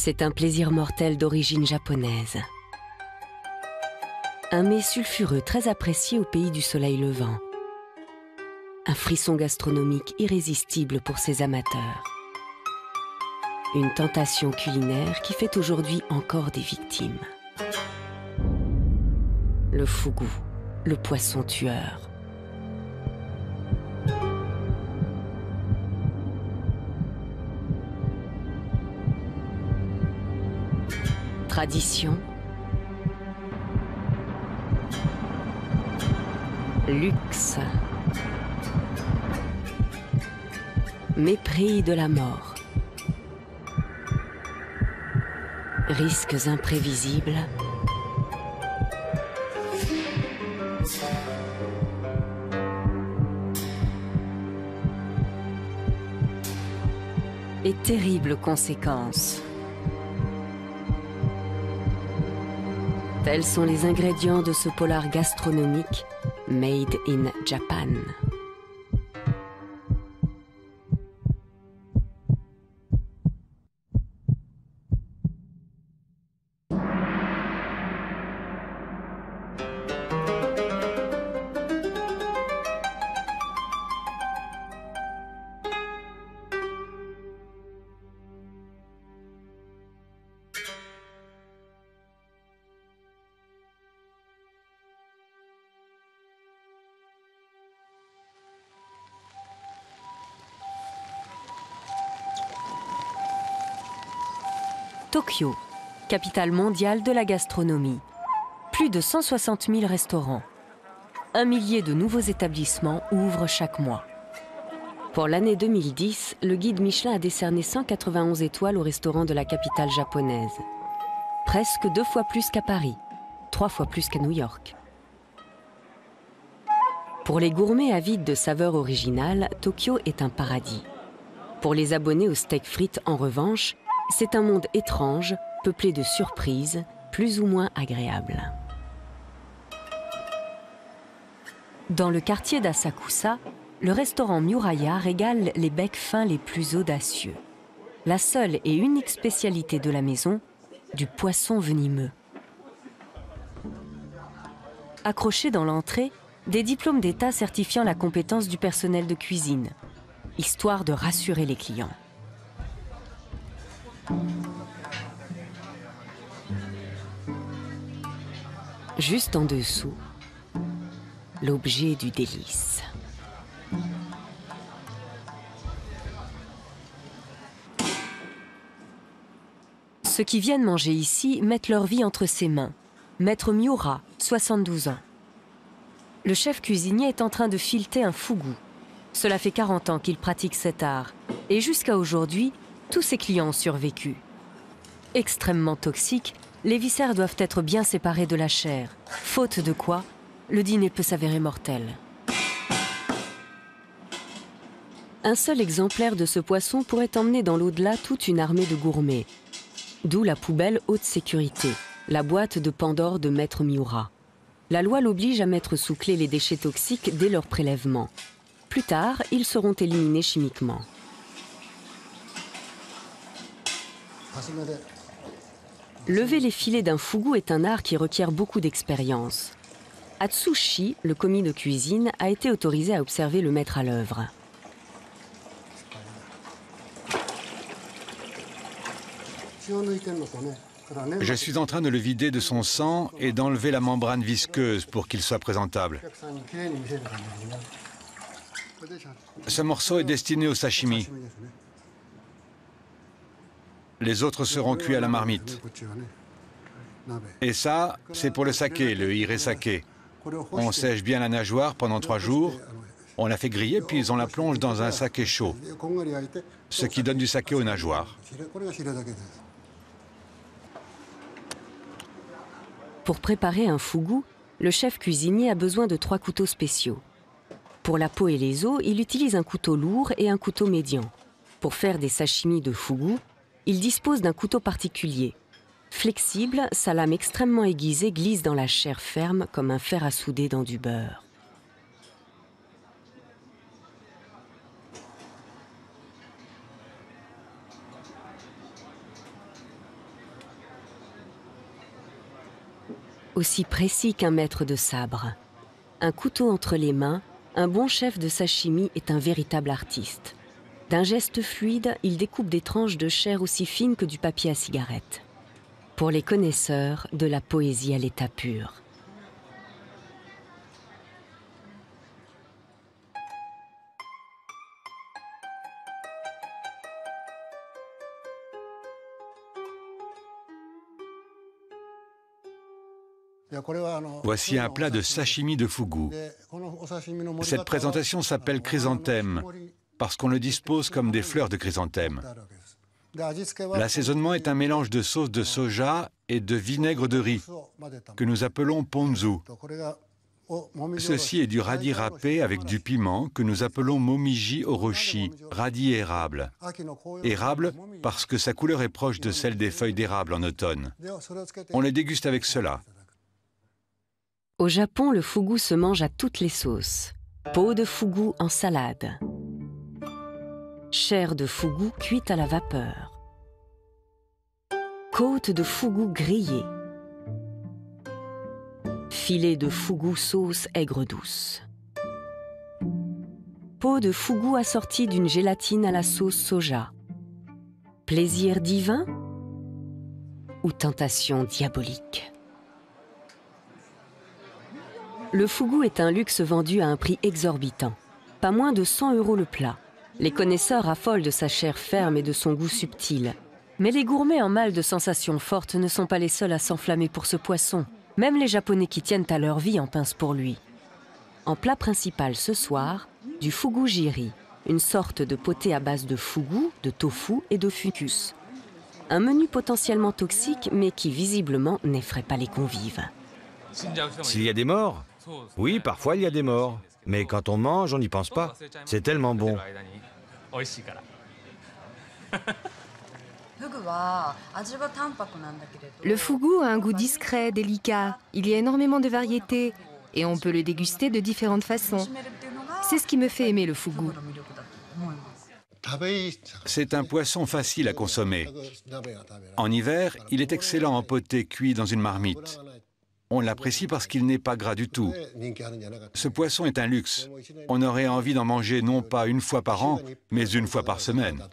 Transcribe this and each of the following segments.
C'est un plaisir mortel d'origine japonaise. Un mets sulfureux très apprécié au pays du soleil levant. Un frisson gastronomique irrésistible pour ses amateurs. Une tentation culinaire qui fait aujourd'hui encore des victimes. Le fugu, le poisson tueur. Tradition, luxe, mépris de la mort, risques imprévisibles, et terribles conséquences. Tels sont les ingrédients de ce polar gastronomique made in Japan. Tokyo, capitale mondiale de la gastronomie. Plus de 160 000 restaurants. 1 millier de nouveaux établissements ouvrent chaque mois. Pour l'année 2010, le guide Michelin a décerné 191 étoiles aux restaurants de la capitale japonaise. Presque 2 fois plus qu'à Paris, 3 fois plus qu'à New York. Pour les gourmets avides de saveurs originales, Tokyo est un paradis. Pour les abonnés aux steaks frites, en revanche, c'est un monde étrange, peuplé de surprises, plus ou moins agréables. Dans le quartier d'Asakusa, le restaurant Miuraya régale les becs fins les plus audacieux. La seule et unique spécialité de la maison, du poisson venimeux. Accrochés dans l'entrée, des diplômes d'État certifiant la compétence du personnel de cuisine, histoire de rassurer les clients. Juste en dessous, l'objet du délice. Ceux qui viennent manger ici mettent leur vie entre ses mains. Maître Miura, 72 ans. Le chef cuisinier est en train de fileter un fugu. Cela fait 40 ans qu'il pratique cet art. Et jusqu'à aujourd'hui, tous ses clients ont survécu. Extrêmement toxiques, les viscères doivent être bien séparés de la chair. Faute de quoi, le dîner peut s'avérer mortel. Un seul exemplaire de ce poisson pourrait emmener dans l'au-delà toute une armée de gourmets. D'où la poubelle haute sécurité, la boîte de Pandore de Maître Miura. La loi l'oblige à mettre sous clé les déchets toxiques dès leur prélèvement. Plus tard, ils seront éliminés chimiquement. Lever les filets d'un fugu est un art qui requiert beaucoup d'expérience. Atsushi, le commis de cuisine, a été autorisé à observer le maître à l'œuvre. Je suis en train de le vider de son sang et d'enlever la membrane visqueuse pour qu'il soit présentable. Ce morceau est destiné au sashimi. Les autres seront cuits à la marmite. Et ça, c'est pour le saké, le hire-sake. On sèche bien la nageoire pendant 3 jours. On la fait griller, puis on la plonge dans un saké chaud, ce qui donne du saké aux nageoires. Pour préparer un fugu, le chef cuisinier a besoin de 3 couteaux spéciaux. Pour la peau et les os, il utilise un couteau lourd et un couteau médian. Pour faire des sashimi de fugu, il dispose d'un couteau particulier. Flexible, sa lame extrêmement aiguisée glisse dans la chair ferme comme un fer à souder dans du beurre. Aussi précis qu'un maître de sabre. Un couteau entre les mains, un bon chef de sashimi est un véritable artiste. D'un geste fluide, il découpe des tranches de chair aussi fines que du papier à cigarette. Pour les connaisseurs, de la poésie à l'état pur. Voici un plat de sashimi de fugu. Cette présentation s'appelle chrysanthème parce qu'on le dispose comme des fleurs de chrysanthème. L'assaisonnement est un mélange de sauce de soja et de vinaigre de riz, que nous appelons ponzu. Ceci est du radis râpé avec du piment, que nous appelons momiji orochi, radis érable. Érable parce que sa couleur est proche de celle des feuilles d'érable en automne. On les déguste avec cela. Au Japon, le fugu se mange à toutes les sauces. Peau de fugu en salade. Chair de fugu cuite à la vapeur. Côte de fugu grillée. Filet de fugu sauce aigre douce. Peau de fugu assortie d'une gélatine à la sauce soja. Plaisir divin ou tentation diabolique? Le fugu est un luxe vendu à un prix exorbitant. Pas moins de 100 € le plat. Les connaisseurs affolent de sa chair ferme et de son goût subtil. Mais les gourmets en mal de sensations fortes ne sont pas les seuls à s'enflammer pour ce poisson. Même les Japonais qui tiennent à leur vie en pincent pour lui. En plat principal ce soir, du fugu jiri, une sorte de potée à base de fugu, de tofu et de fucus. Un menu potentiellement toxique, mais qui visiblement n'effraie pas les convives. S'il y a des morts? Oui, parfois il y a des morts. Mais quand on mange, on n'y pense pas. C'est tellement bon. Le fugu a un goût discret, délicat. Il y a énormément de variétés et on peut le déguster de différentes façons. C'est ce qui me fait aimer le fugu. C'est un poisson facile à consommer. En hiver, il est excellent en potée cuit dans une marmite. On l'apprécie parce qu'il n'est pas gras du tout. Ce poisson est un luxe. On aurait envie d'en manger non pas une fois par an, mais une fois par semaine.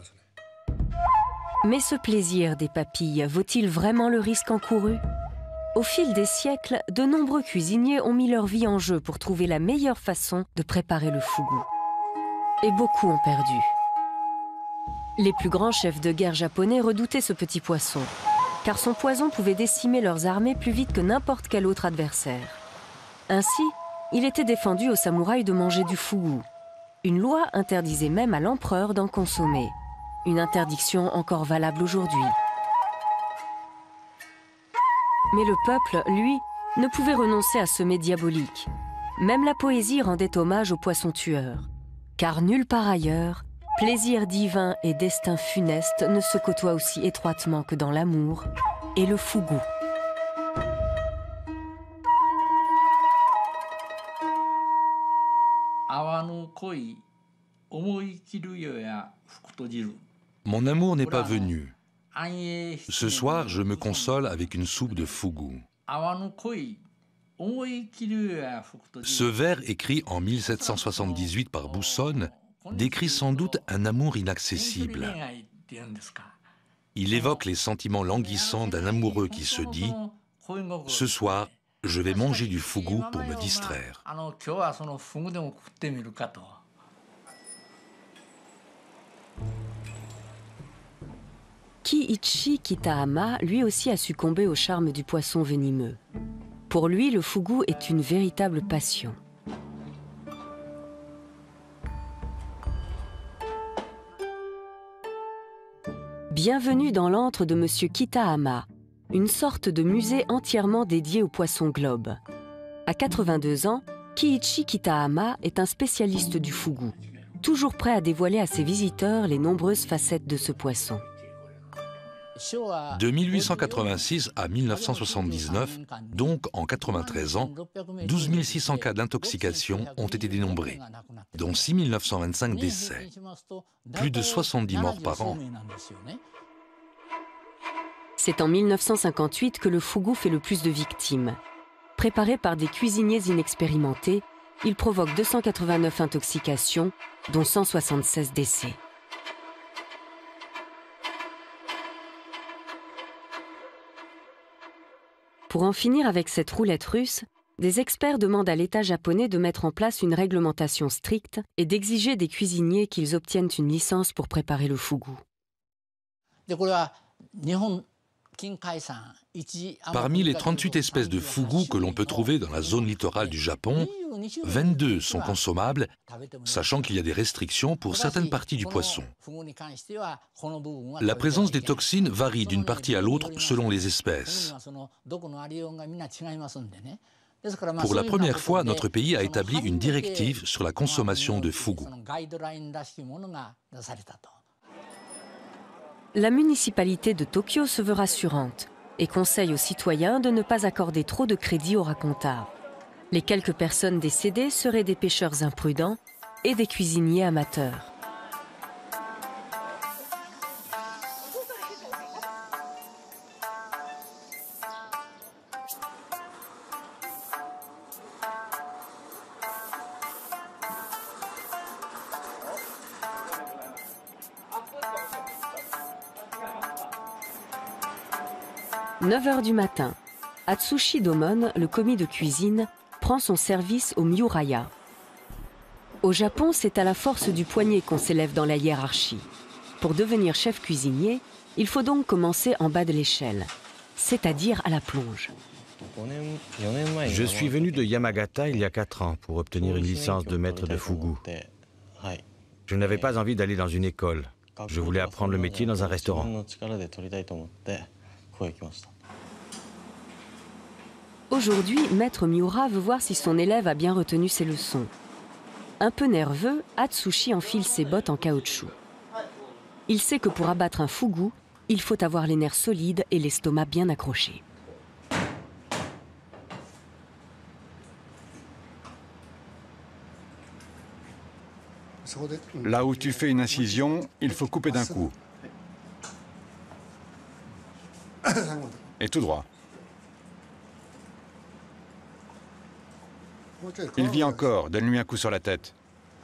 Mais ce plaisir des papilles vaut-il vraiment le risque encouru? Au fil des siècles, de nombreux cuisiniers ont mis leur vie en jeu pour trouver la meilleure façon de préparer le fugu. Et beaucoup ont perdu. Les plus grands chefs de guerre japonais redoutaient ce petit poisson, car son poison pouvait décimer leurs armées plus vite que n'importe quel autre adversaire. Ainsi, il était défendu aux samouraïs de manger du fugu. Une loi interdisait même à l'empereur d'en consommer. Une interdiction encore valable aujourd'hui. Mais le peuple, lui, ne pouvait renoncer à ce mets diabolique. Même la poésie rendait hommage au poisson tueur. Car nulle part ailleurs, plaisir divin et destin funeste ne se côtoient aussi étroitement que dans l'amour et le fugu. Mon amour n'est pas venu. Ce soir, je me console avec une soupe de fugu. Ce vers, écrit en 1778 par Bussonne, décrit sans doute un amour inaccessible. Il évoque les sentiments languissants d'un amoureux qui se dit « Ce soir, je vais manger du fugu pour me distraire ». Kiichi Kitahama, lui aussi, a succombé au charme du poisson venimeux. Pour lui, le fugu est une véritable passion. Bienvenue dans l'antre de Monsieur Kitahama, une sorte de musée entièrement dédié au poisson globe. À 82 ans, Kiichi Kitahama est un spécialiste du fugu, toujours prêt à dévoiler à ses visiteurs les nombreuses facettes de ce poisson. De 1886 à 1979, donc en 93 ans, 12 600 cas d'intoxication ont été dénombrés, dont 6 925 décès. Plus de 70 morts par an. C'est en 1958 que le fugu fait le plus de victimes. Préparé par des cuisiniers inexpérimentés, il provoque 289 intoxications, dont 176 décès. Pour en finir avec cette roulette russe, des experts demandent à l'État japonais de mettre en place une réglementation stricte et d'exiger des cuisiniers qu'ils obtiennent une licence pour préparer le fugu. Parmi les 38 espèces de fugu que l'on peut trouver dans la zone littorale du Japon, 22 sont consommables, sachant qu'il y a des restrictions pour certaines parties du poisson. La présence des toxines varie d'une partie à l'autre selon les espèces. Pour la première fois, notre pays a établi une directive sur la consommation de fugu. La municipalité de Tokyo se veut rassurante et conseille aux citoyens de ne pas accorder trop de crédit aux racontars. Les quelques personnes décédées seraient des pêcheurs imprudents et des cuisiniers amateurs. « 9 h du matin, Atsushi Domon, le commis de cuisine, prend son service au Myuraya. Au Japon, c'est à la force du poignet qu'on s'élève dans la hiérarchie. Pour devenir chef cuisinier, il faut donc commencer en bas de l'échelle, c'est-à-dire à la plonge. Je suis venu de Yamagata il y a 4 ans pour obtenir une licence de maître de fugu. Je n'avais pas envie d'aller dans une école. Je voulais apprendre le métier dans un restaurant. Aujourd'hui, Maître Miura veut voir si son élève a bien retenu ses leçons. Un peu nerveux, Atsushi enfile ses bottes en caoutchouc. Il sait que pour abattre un fugu, il faut avoir les nerfs solides et l'estomac bien accroché. Là où tu fais une incision, il faut couper d'un coup. Et tout droit. Il vit encore, donne-lui un coup sur la tête.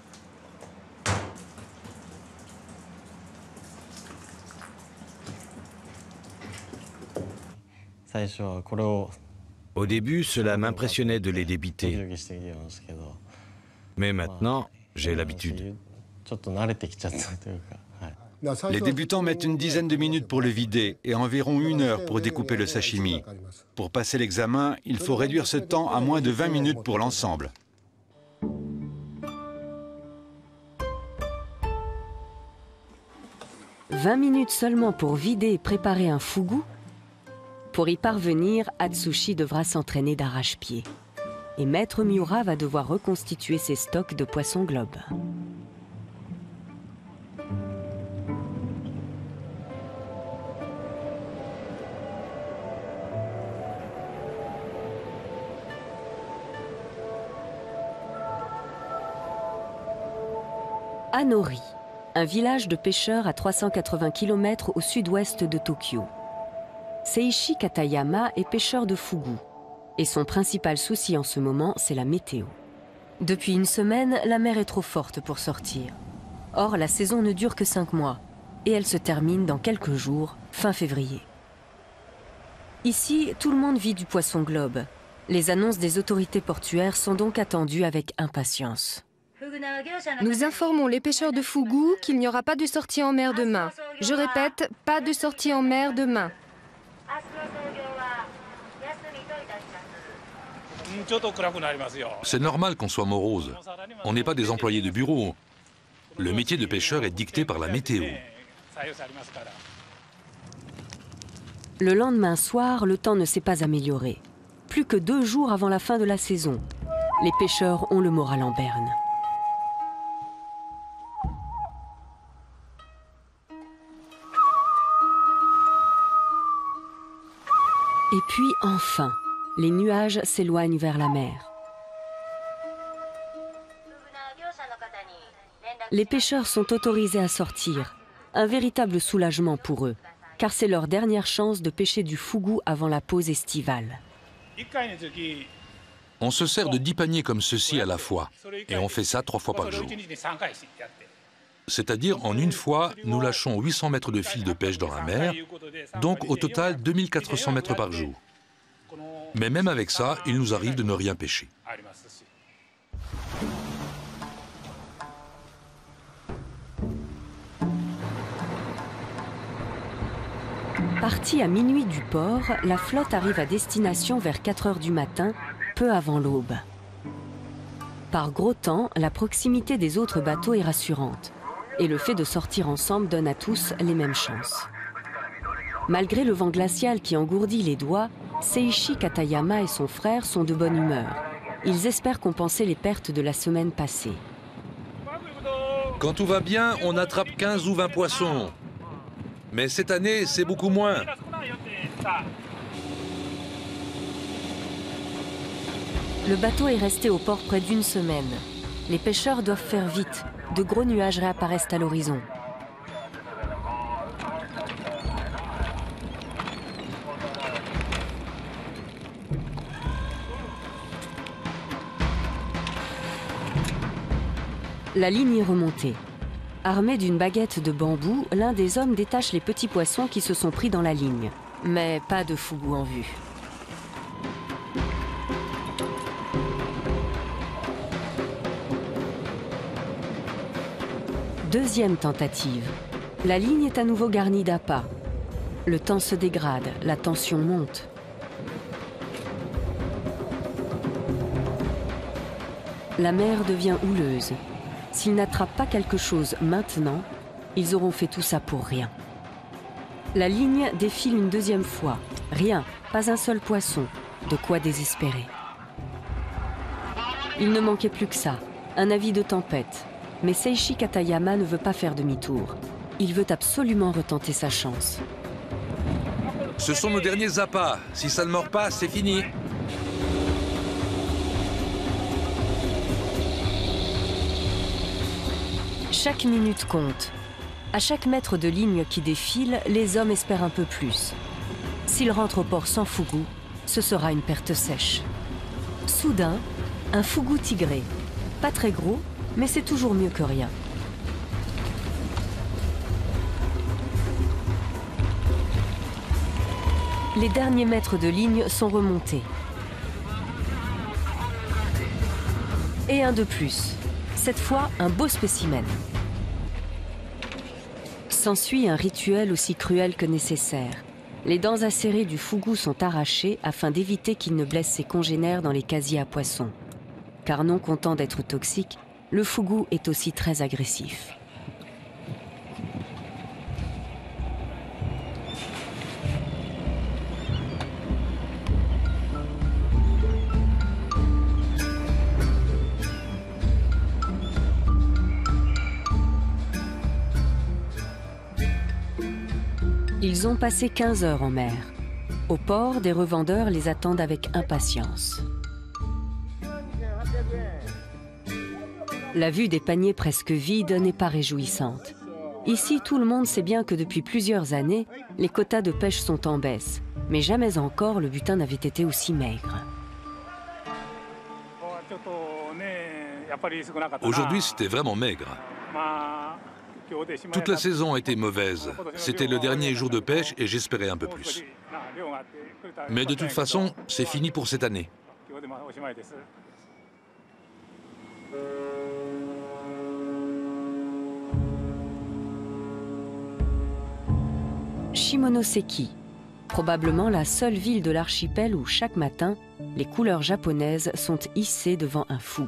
Au début, cela m'impressionnait de les débiter. Mais maintenant, j'ai l'habitude. Les débutants mettent une dizaine de minutes pour le vider et environ 1 heure pour découper le sashimi. Pour passer l'examen, il faut réduire ce temps à moins de 20 minutes pour l'ensemble. « 20 minutes seulement pour vider et préparer un fugu. Pour y parvenir, Atsushi devra s'entraîner d'arrache-pied. Et Maître Miura va devoir reconstituer ses stocks de poissons globes. Anori, un village de pêcheurs à 380 km au sud-ouest de Tokyo. Seishi Katayama est pêcheur de fugu et son principal souci en ce moment, c'est la météo. Depuis une semaine, la mer est trop forte pour sortir. Or, la saison ne dure que 5 mois et elle se termine dans quelques jours, fin février. Ici, tout le monde vit du poisson globe. Les annonces des autorités portuaires sont donc attendues avec impatience. Nous informons les pêcheurs de fugu qu'il n'y aura pas de sortie en mer demain. Je répète, pas de sortie en mer demain. C'est normal qu'on soit morose. On n'est pas des employés de bureau. Le métier de pêcheur est dicté par la météo. Le lendemain soir, le temps ne s'est pas amélioré. Plus que 2 jours avant la fin de la saison. Les pêcheurs ont le moral en berne. Et puis enfin, les nuages s'éloignent vers la mer. Les pêcheurs sont autorisés à sortir, un véritable soulagement pour eux. car c'est leur dernière chance de pêcher du fugu avant la pause estivale. On se sert de 10 paniers comme ceci à la fois, et on fait ça 3 fois par jour. C'est-à-dire, en une fois, nous lâchons 800 mètres de fil de pêche dans la mer, donc au total 2400 mètres par jour. Mais même avec ça, il nous arrive de ne rien pêcher. Partie à minuit du port, la flotte arrive à destination vers 4 heures du matin, peu avant l'aube. Par gros temps, la proximité des autres bateaux est rassurante. Et le fait de sortir ensemble donne à tous les mêmes chances. Malgré le vent glacial qui engourdit les doigts, Seishi Katayama et son frère sont de bonne humeur. Ils espèrent compenser les pertes de la semaine passée. Quand tout va bien, on attrape 15 ou 20 poissons. Mais cette année, c'est beaucoup moins. Le bateau est resté au port près d'une semaine. Les pêcheurs doivent faire vite. De gros nuages réapparaissent à l'horizon. La ligne est remontée. Armé d'une baguette de bambou, l'un des hommes détache les petits poissons qui se sont pris dans la ligne. Mais pas de fugu en vue. Deuxième tentative. La ligne est à nouveau garnie d'appâts. Le temps se dégrade, la tension monte. La mer devient houleuse. S'ils n'attrapent pas quelque chose maintenant, ils auront fait tout ça pour rien. La ligne défile une deuxième fois. Rien, pas un seul poisson. De quoi désespérer. Il ne manquait plus que ça, un avis de tempête. Mais Seishi Katayama ne veut pas faire demi-tour. Il veut absolument retenter sa chance. Ce sont nos derniers appâts. Si ça ne mord pas, c'est fini. Chaque minute compte. À chaque mètre de ligne qui défile, les hommes espèrent un peu plus. S'ils rentrent au port sans fugu, ce sera une perte sèche. Soudain, un fugu tigré. Pas très gros, mais c'est toujours mieux que rien. Les derniers mètres de ligne sont remontés. Et un de plus. Cette fois, un beau spécimen. S'ensuit un rituel aussi cruel que nécessaire. Les dents acérées du fugu sont arrachées afin d'éviter qu'il ne blesse ses congénères dans les casiers à poissons. Car non content d'être toxique, le fugu est aussi très agressif. Ils ont passé 15 heures en mer. Au port, des revendeurs les attendent avec impatience. La vue des paniers presque vides n'est pas réjouissante. Ici, tout le monde sait bien que depuis plusieurs années, les quotas de pêche sont en baisse. Mais jamais encore le butin n'avait été aussi maigre. Aujourd'hui, c'était vraiment maigre. Toute la saison a été mauvaise. C'était le dernier jour de pêche et j'espérais un peu plus. Mais de toute façon, c'est fini pour cette année. Shimonoseki, probablement la seule ville de l'archipel où chaque matin, les couleurs japonaises sont hissées devant un fugu.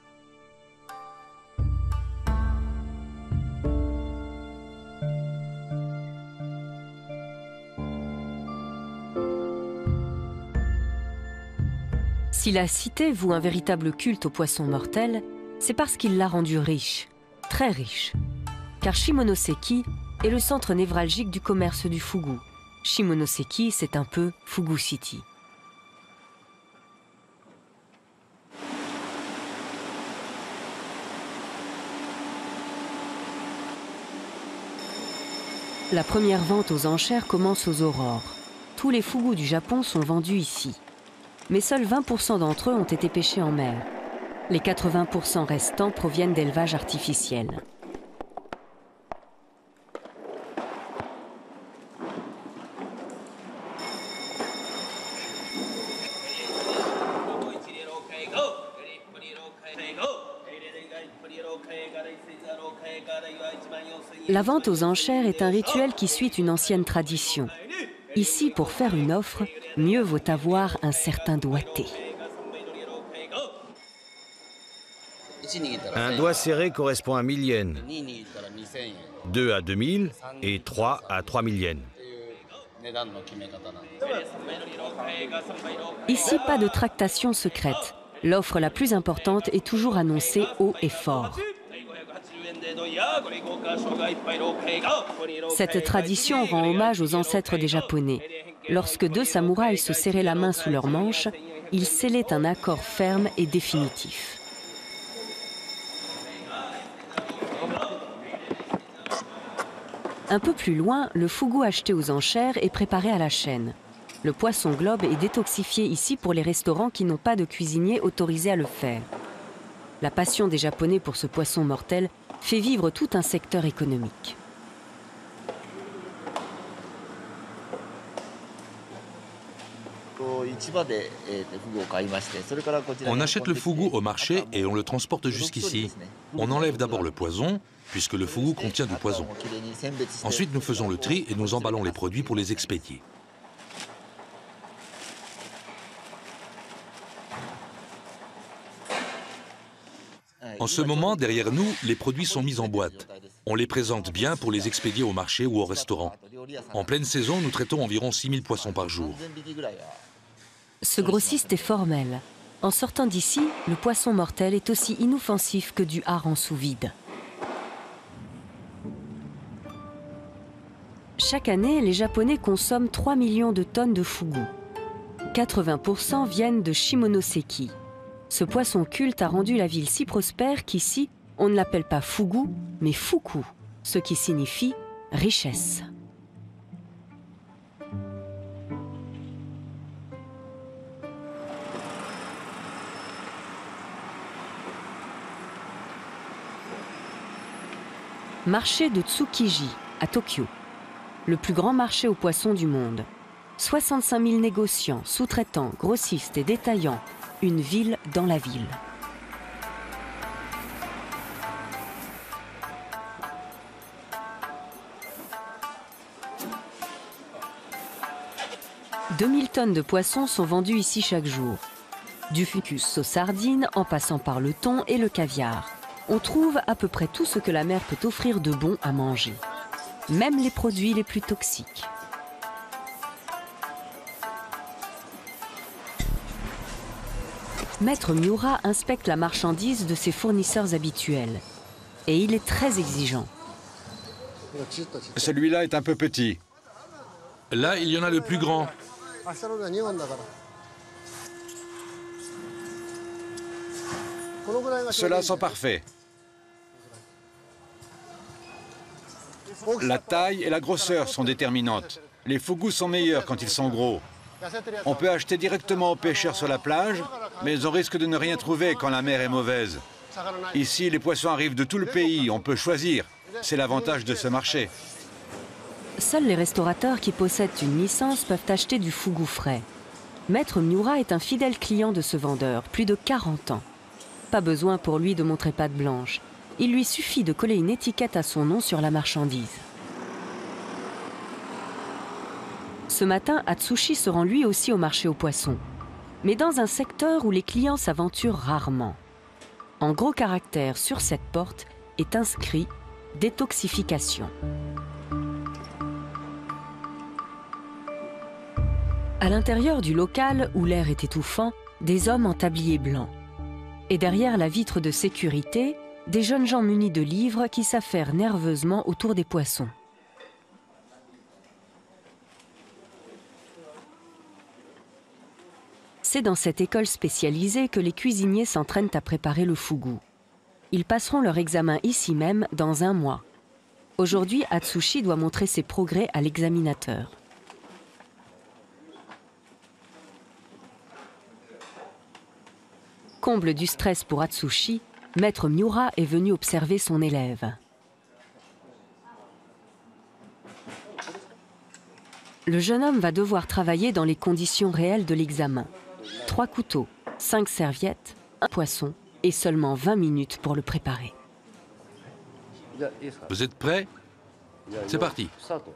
Si la cité voue un véritable culte aux poissons mortels, c'est parce qu'il l'a rendu riche, très riche. Car Shimonoseki est le centre névralgique du commerce du fugu. Shimonoseki, c'est un peu Fugu City. La première vente aux enchères commence aux aurores. Tous les fugus du Japon sont vendus ici. Mais seuls 20% d'entre eux ont été pêchés en mer. Les 80% restants proviennent d'élevages artificiels. La vente aux enchères est un rituel qui suit une ancienne tradition. Ici, pour faire une offre, mieux vaut avoir un certain doigté. Un doigt serré correspond à 1000 yens, 2 à 2000 et 3 à 3000 yens. Ici, pas de tractation secrète. L'offre la plus importante est toujours annoncée haut et fort. Cette tradition rend hommage aux ancêtres des Japonais. Lorsque deux samouraïs se serraient la main sous leurs manches, ils scellaient un accord ferme et définitif. Un peu plus loin, le fugu acheté aux enchères est préparé à la chaîne. Le poisson globe est détoxifié ici pour les restaurants qui n'ont pas de cuisinier autorisé à le faire. La passion des Japonais pour ce poisson mortel fait vivre tout un secteur économique. On achète le fugu au marché et on le transporte jusqu'ici. On enlève d'abord le poison, puisque le fugu contient du poison. Ensuite, nous faisons le tri et nous emballons les produits pour les expédier. En ce moment, derrière nous, les produits sont mis en boîte. On les présente bien pour les expédier au marché ou au restaurant. En pleine saison, nous traitons environ 6000 poissons par jour. Ce grossiste est formel. En sortant d'ici, le poisson mortel est aussi inoffensif que du hareng sous vide. Chaque année, les Japonais consomment 3 millions de tonnes de fugu. 80% viennent de Shimonoseki. Ce poisson culte a rendu la ville si prospère qu'ici, on ne l'appelle pas fugu, mais fuku, ce qui signifie richesse. Marché de Tsukiji, à Tokyo. Le plus grand marché aux poissons du monde. 65 000 négociants, sous-traitants, grossistes et détaillants. Une ville dans la ville. « 2000 tonnes de poissons sont vendues ici chaque jour. Du fucus aux sardines, en passant par le thon et le caviar. On trouve à peu près tout ce que la mer peut offrir de bon à manger. Même les produits les plus toxiques. Maître Miura inspecte la marchandise de ses fournisseurs habituels. Et il est très exigeant. Celui-là est un peu petit. Là, il y en a le plus grand. Ceux-là sont parfaits. La taille et la grosseur sont déterminantes. Les fugus sont meilleurs quand ils sont gros. On peut acheter directement aux pêcheurs sur la plage, mais on risque de ne rien trouver quand la mer est mauvaise. Ici, les poissons arrivent de tout le pays, on peut choisir. C'est l'avantage de ce marché. Seuls les restaurateurs qui possèdent une licence peuvent acheter du fugu frais. Maître Miura est un fidèle client de ce vendeur, plus de 40 ans. Pas besoin pour lui de montrer patte blanche. Il lui suffit de coller une étiquette à son nom sur la marchandise. Ce matin, Atsushi se rend lui aussi au marché aux poissons. Mais dans un secteur où les clients s'aventurent rarement. En gros caractères sur cette porte est inscrit « Détoxification ». À l'intérieur du local, où l'air est étouffant, des hommes en tablier blanc. Et derrière la vitre de sécurité, des jeunes gens munis de livres qui s'affairent nerveusement autour des poissons. C'est dans cette école spécialisée que les cuisiniers s'entraînent à préparer le fugu. Ils passeront leur examen ici même dans 1 mois. Aujourd'hui, Atsushi doit montrer ses progrès à l'examinateur. Comble du stress pour Atsushi, Maître Miura est venu observer son élève. Le jeune homme va devoir travailler dans les conditions réelles de l'examen. 3 couteaux, 5 serviettes, un poisson et seulement 20 minutes pour le préparer. Vous êtes prêts? C'est parti.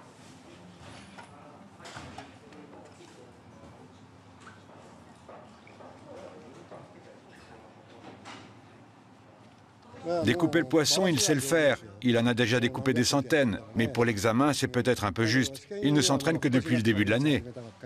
Découper le poisson, il sait le faire. Il en a déjà découpé des centaines. Mais pour l'examen, c'est peut-être un peu juste. Il ne s'entraîne que depuis le début de l'année.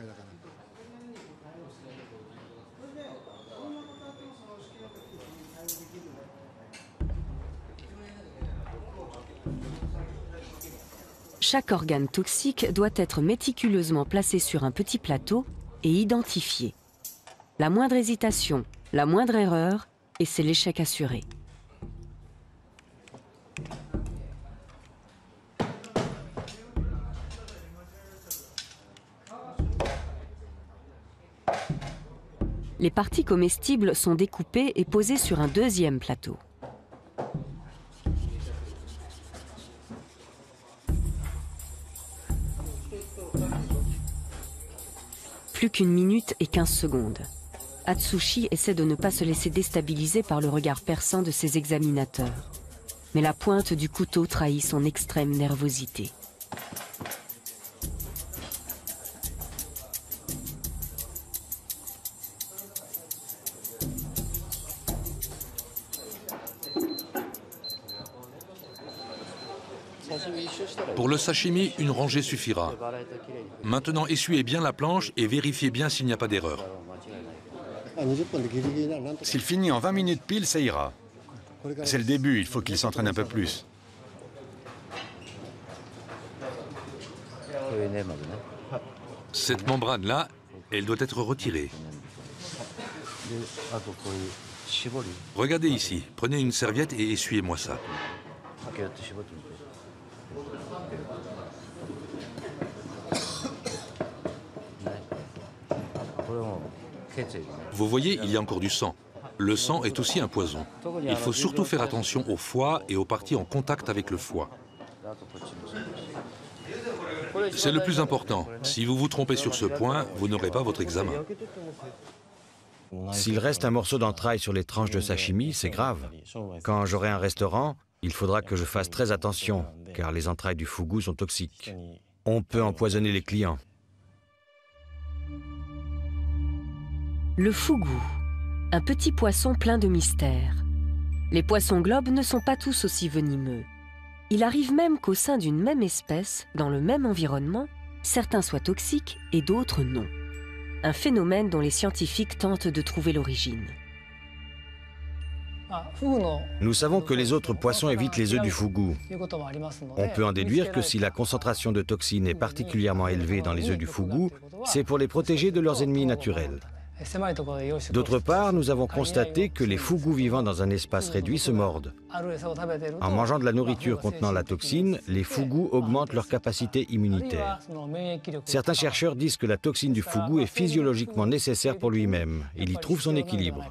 Chaque organe toxique doit être méticuleusement placé sur un petit plateau et identifié. La moindre hésitation, la moindre erreur, et c'est l'échec assuré. Les parties comestibles sont découpées et posées sur un deuxième plateau. Plus qu'une minute et 15 secondes. Atsushi essaie de ne pas se laisser déstabiliser par le regard perçant de ses examinateurs. Mais la pointe du couteau trahit son extrême nervosité. Pour le sashimi, une rangée suffira. Maintenant, essuyez bien la planche et vérifiez bien s'il n'y a pas d'erreur. S'il finit en 20 minutes pile, ça ira. C'est le début, il faut qu'il s'entraîne un peu plus. Cette membrane-là, elle doit être retirée. Regardez ici, prenez une serviette et essuyez-moi ça. Vous voyez, il y a encore du sang. Le sang est aussi un poison. Il faut surtout faire attention au foie et aux parties en contact avec le foie. C'est le plus important. Si vous vous trompez sur ce point, vous n'aurez pas votre examen. S'il reste un morceau d'entraille sur les tranches de sashimi, c'est grave. Quand j'aurai un restaurant, il faudra que je fasse très attention, car les entrailles du fugu sont toxiques. On peut empoisonner les clients. Le fugu, un petit poisson plein de mystères. Les poissons globes ne sont pas tous aussi venimeux. Il arrive même qu'au sein d'une même espèce, dans le même environnement, certains soient toxiques et d'autres non. Un phénomène dont les scientifiques tentent de trouver l'origine. Nous savons que les autres poissons évitent les œufs du fugu. On peut en déduire que si la concentration de toxines est particulièrement élevée dans les œufs du fugu, c'est pour les protéger de leurs ennemis naturels. D'autre part, nous avons constaté que les fugus vivant dans un espace réduit se mordent. En mangeant de la nourriture contenant la toxine, les fugus augmentent leur capacité immunitaire. Certains chercheurs disent que la toxine du fugu est physiologiquement nécessaire pour lui-même. Il y trouve son équilibre.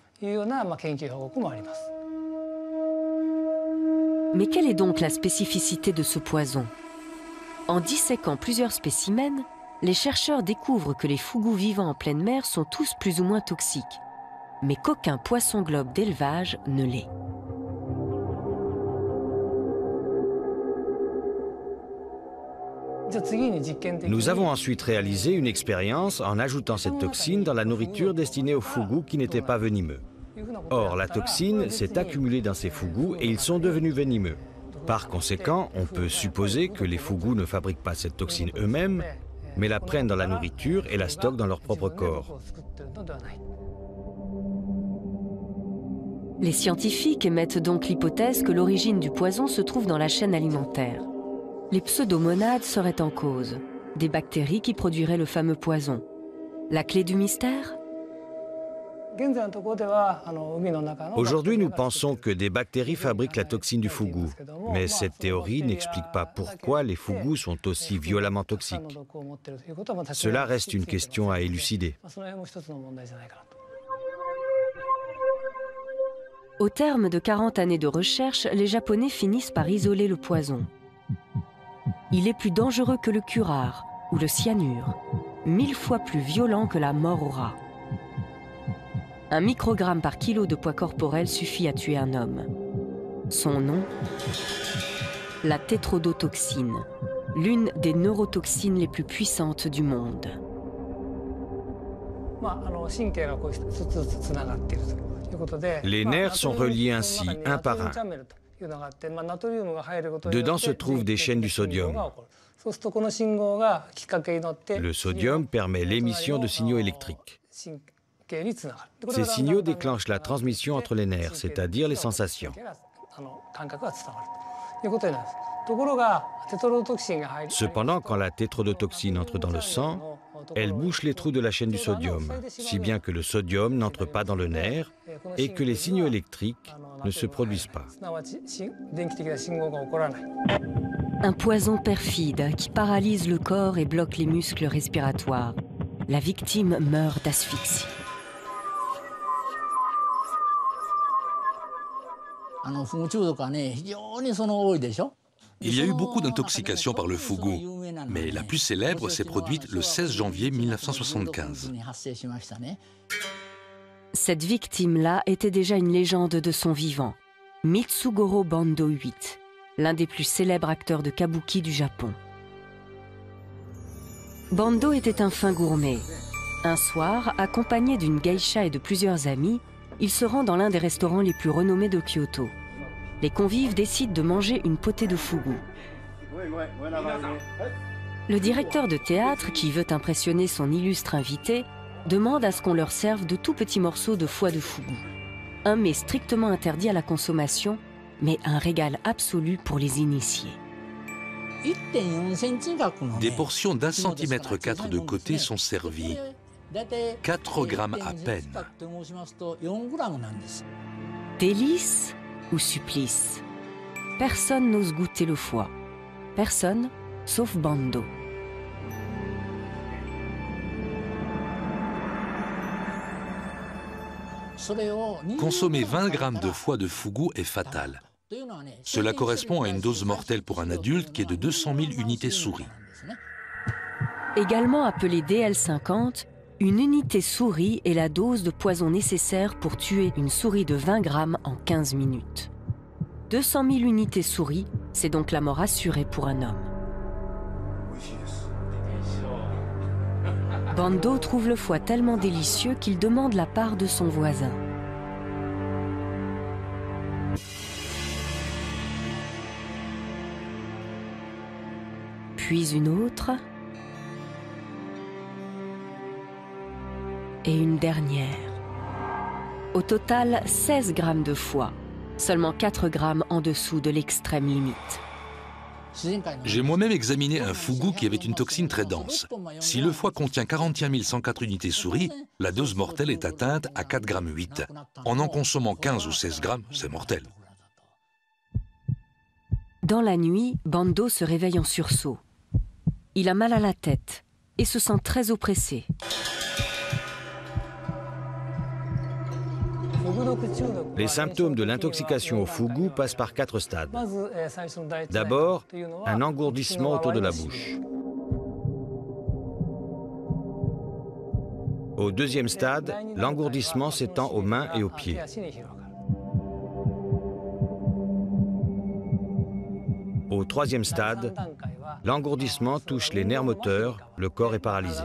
Mais quelle est donc la spécificité de ce poison? En disséquant plusieurs spécimens, les chercheurs découvrent que les fugus vivant en pleine mer sont tous plus ou moins toxiques, mais qu'aucun poisson globe d'élevage ne l'est. Nous avons ensuite réalisé une expérience en ajoutant cette toxine dans la nourriture destinée aux fugus qui n'étaient pas venimeux. Or, la toxine s'est accumulée dans ces fugus et ils sont devenus venimeux. Par conséquent, on peut supposer que les fugus ne fabriquent pas cette toxine eux-mêmes, mais la prennent dans la nourriture et la stockent dans leur propre corps. Les scientifiques émettent donc l'hypothèse que l'origine du poison se trouve dans la chaîne alimentaire. Les pseudomonades seraient en cause, des bactéries qui produiraient le fameux poison. La clé du mystère ? Aujourd'hui, nous pensons que des bactéries fabriquent la toxine du fougou, mais cette théorie n'explique pas pourquoi les fougous sont aussi violemment toxiques. Cela reste une question à élucider. Au terme de 40 années de recherche, les Japonais finissent par isoler le poison. Il est plus dangereux que le curare ou le cyanure, 1000 fois plus violent que la mort au rat. 1 microgramme par kilo de poids corporel suffit à tuer un homme. Son nom, la tétrodotoxine, l'une des neurotoxines les plus puissantes du monde. Les nerfs sont reliés ainsi, un par un. Dedans se trouvent des chaînes du sodium. Le sodium permet l'émission de signaux électriques. Ces signaux déclenchent la transmission entre les nerfs, c'est-à-dire les sensations. Cependant, quand la tétrodotoxine entre dans le sang, elle bouche les trous de la chaîne du sodium, si bien que le sodium n'entre pas dans le nerf et que les signaux électriques ne se produisent pas. Un poison perfide qui paralyse le corps et bloque les muscles respiratoires. La victime meurt d'asphyxie. Il y a eu beaucoup d'intoxications par le fougou, mais la plus célèbre s'est produite le 16 janvier 1975. Cette victime-là était déjà une légende de son vivant, Mitsugoro Bando VIII, l'un des plus célèbres acteurs de kabuki du Japon. Bando était un fin gourmet. Un soir, accompagné d'une geisha et de plusieurs amis, il se rend dans l'un des restaurants les plus renommés de Kyoto. Les convives décident de manger une potée de fougou. Le directeur de théâtre, qui veut impressionner son illustre invité, demande à ce qu'on leur serve de tout petits morceaux de foie de fougou. Un mets strictement interdit à la consommation, mais un régal absolu pour les initiés. Des portions d'1,4 cm de côté sont servies. 4 grammes à peine. Délice ou supplice? Personne n'ose goûter le foie. Personne, sauf Bando. Consommer 20 grammes de foie de fougou est fatal. Cela correspond à une dose mortelle pour un adulte qui est de 200 000 unités souris. Également appelée DL50, une unité souris est la dose de poison nécessaire pour tuer une souris de 20 grammes en 15 minutes. 200 000 unités souris, c'est donc la mort assurée pour un homme. Bando trouve le foie tellement délicieux qu'il demande la part de son voisin. Puis une autre. Et une dernière. Au total, 16 grammes de foie, seulement 4 grammes en dessous de l'extrême limite. J'ai moi-même examiné un fougou qui avait une toxine très dense. Si le foie contient 41 104 unités souris, la dose mortelle est atteinte à 4,8 grammes. En consommant 15 ou 16 grammes, c'est mortel. Dans la nuit, Bando se réveille en sursaut. Il a mal à la tête et se sent très oppressé. Les symptômes de l'intoxication au fougou passent par 4 stades. D'abord, un engourdissement autour de la bouche. Au deuxième stade, l'engourdissement s'étend aux mains et aux pieds. Au troisième stade, l'engourdissement touche les nerfs moteurs, le corps est paralysé.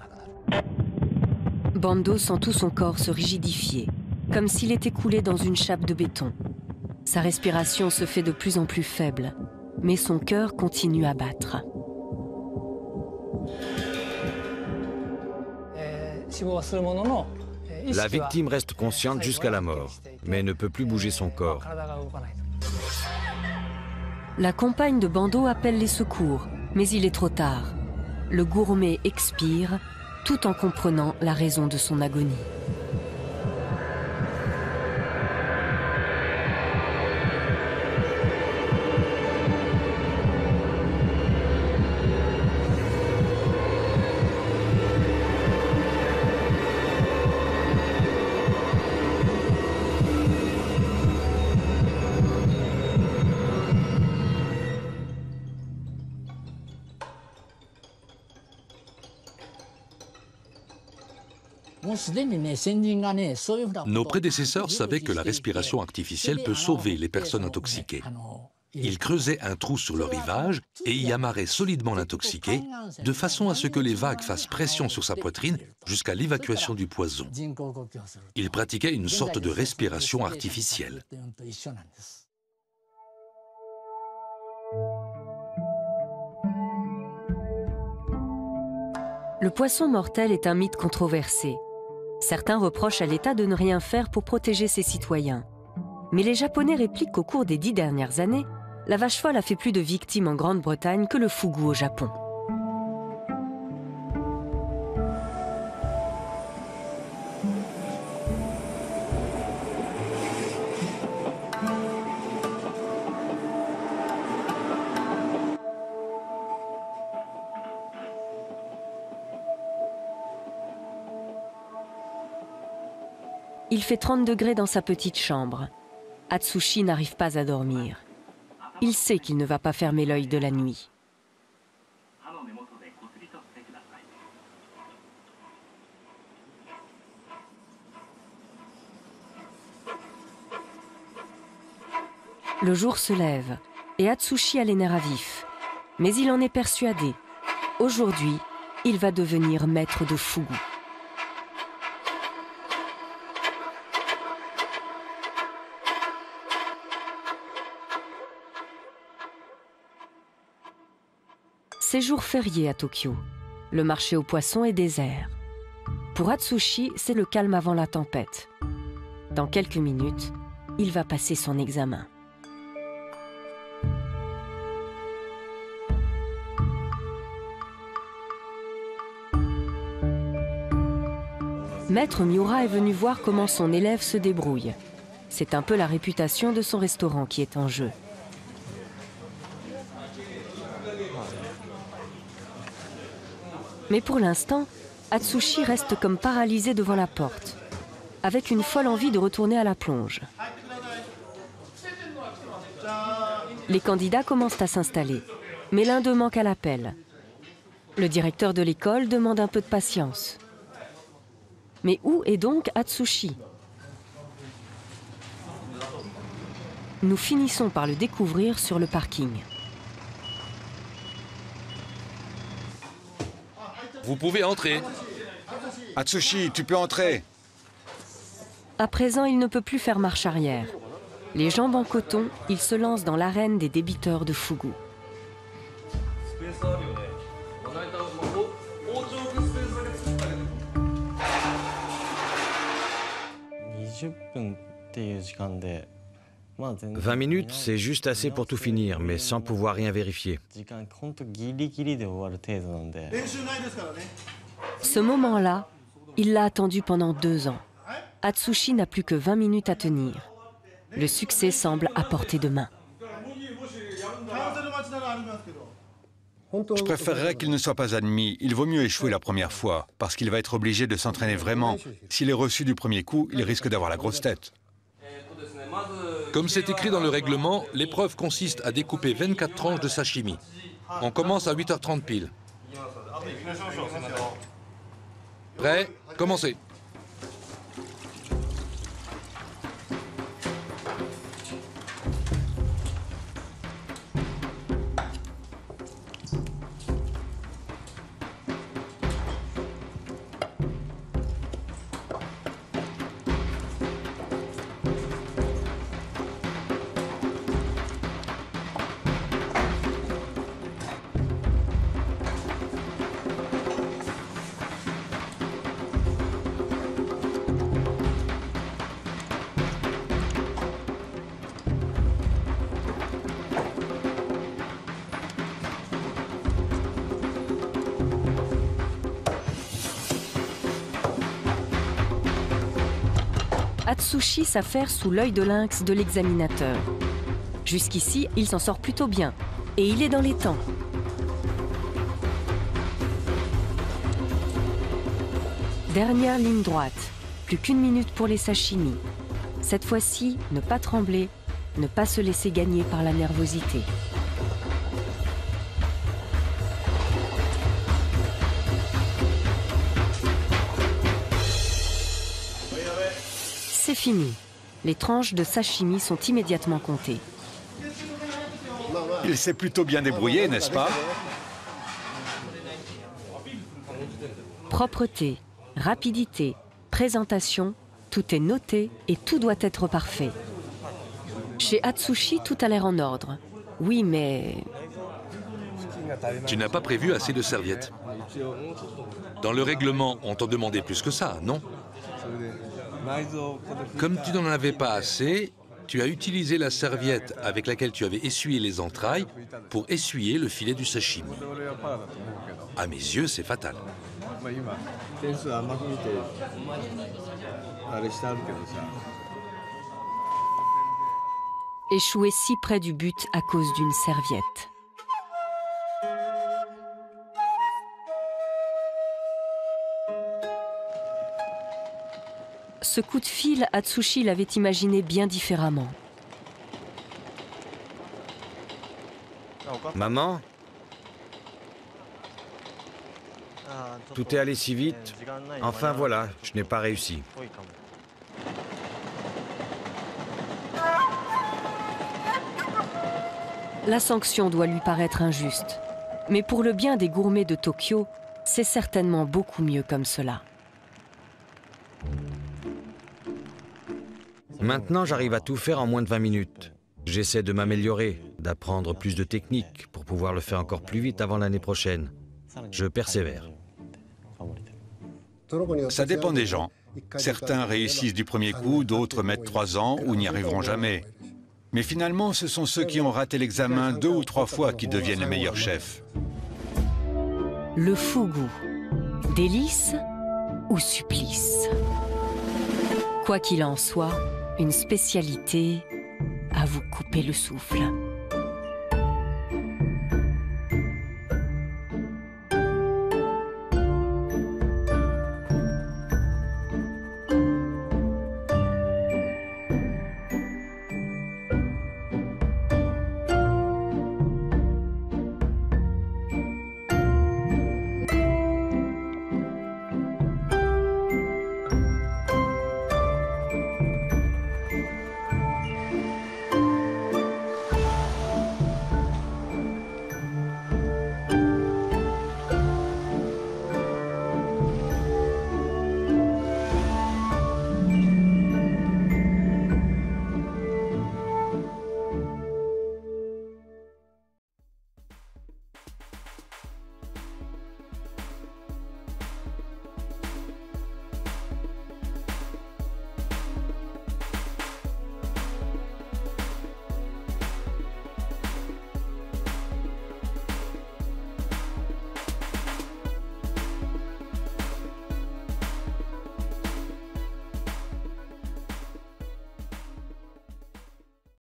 Bando sent tout son corps se rigidifier, comme s'il était coulé dans une chape de béton. Sa respiration se fait de plus en plus faible, mais son cœur continue à battre. La victime reste consciente jusqu'à la mort, mais ne peut plus bouger son corps. La compagne de Bando appelle les secours, mais il est trop tard. Le gourmet expire, tout en comprenant la raison de son agonie. Nos prédécesseurs savaient que la respiration artificielle peut sauver les personnes intoxiquées. Ils creusaient un trou sur le rivage et y amarraient solidement l'intoxiqué, de façon à ce que les vagues fassent pression sur sa poitrine jusqu'à l'évacuation du poison. Ils pratiquaient une sorte de respiration artificielle. Le poisson mortel est un mythe controversé. Certains reprochent à l'État de ne rien faire pour protéger ses citoyens. Mais les Japonais répliquent qu'au cours des 10 dernières années, la vache folle a fait plus de victimes en Grande-Bretagne que le fugu au Japon. Il fait 30 degrés dans sa petite chambre. Atsushi n'arrive pas à dormir. Il sait qu'il ne va pas fermer l'œil de la nuit. Le jour se lève et Atsushi a les nerfs à vif. Mais il en est persuadé. Aujourd'hui, il va devenir maître de fugu. C'est jour férié à Tokyo. Le marché aux poissons est désert. Pour Atsushi, c'est le calme avant la tempête. Dans quelques minutes, il va passer son examen. Maître Miura est venu voir comment son élève se débrouille. C'est un peu la réputation de son restaurant qui est en jeu. Mais pour l'instant, Atsushi reste comme paralysé devant la porte, avec une folle envie de retourner à la plonge. Les candidats commencent à s'installer, mais l'un d'eux manque à l'appel. Le directeur de l'école demande un peu de patience. Mais où est donc Atsushi? Nous finissons par le découvrir sur le parking. Vous pouvez entrer. Atsushi, tu peux entrer. À présent, il ne peut plus faire marche arrière. Les jambes en coton, il se lance dans l'arène des débiteurs de fugu. « 20 minutes, c'est juste assez pour tout finir, mais sans pouvoir rien vérifier. Ce moment-là, il l'a attendu pendant 2 ans. Atsushi n'a plus que 20 minutes à tenir. Le succès semble à portée de main. Je préférerais qu'il ne soit pas admis. Il vaut mieux échouer la première fois, parce qu'il va être obligé de s'entraîner vraiment. S'il est reçu du premier coup, il risque d'avoir la grosse tête. Comme c'est écrit dans le règlement, l'épreuve consiste à découper 24 tranches de sashimi. On commence à 8h30 pile. Prêt? Commencez. Atsushi s'affaire sous l'œil de lynx de l'examinateur. Jusqu'ici, il s'en sort plutôt bien. Et il est dans les temps. Dernière ligne droite. Plus qu'1 minute pour les sashimi. Cette fois-ci, ne pas trembler, ne pas se laisser gagner par la nervosité. fini. Les tranches de sashimi sont immédiatement comptées. Il s'est plutôt bien débrouillé, n'est-ce pas? Propreté, rapidité, présentation, tout est noté et tout doit être parfait. Chez Atsushi, tout a l'air en ordre. Oui, mais... Tu n'as pas prévu assez de serviettes. Dans le règlement, on t'en demandait plus que ça, non? Comme tu n'en avais pas assez, tu as utilisé la serviette avec laquelle tu avais essuyé les entrailles pour essuyer le filet du sashimi. À mes yeux, c'est fatal. Échouer si près du but à cause d'une serviette. Ce coup de fil, Atsushi l'avait imaginé bien différemment. Maman? Tout est allé si vite. Enfin voilà, je n'ai pas réussi. La sanction doit lui paraître injuste. Mais pour le bien des gourmets de Tokyo, c'est certainement beaucoup mieux comme cela. Maintenant, j'arrive à tout faire en moins de 20 minutes. J'essaie de m'améliorer, d'apprendre plus de techniques pour pouvoir le faire encore plus vite avant l'année prochaine. Je persévère. Ça dépend des gens. Certains réussissent du premier coup, d'autres mettent 3 ans ou n'y arriveront jamais. Mais finalement, ce sont ceux qui ont raté l'examen 2 ou 3 fois qui deviennent les meilleurs chefs. Le fugu, délice ou supplice? Quoi qu'il en soit, une spécialité à vous couper le souffle.